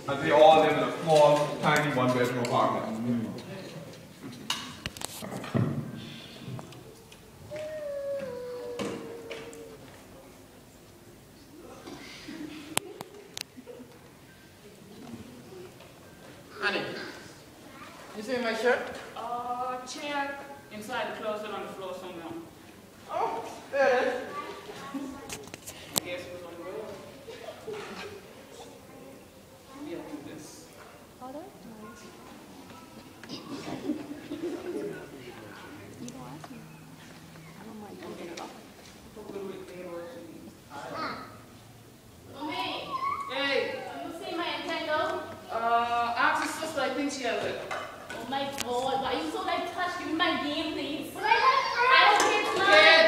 And they all live in a small, tiny one-bedroom apartment. Annie, you see my shirt? Chair inside the closet on the floor somewhere. Oh, there it is. I guess it was on the road. Yeah, do this. Oh, that's nice. You don't ask me. I don't mind giving it up. Hey! You see my Nintendo? Ask your sister, I think she has it. Oh my god, why are you so like touched? Give me my game, please. I don't get mine.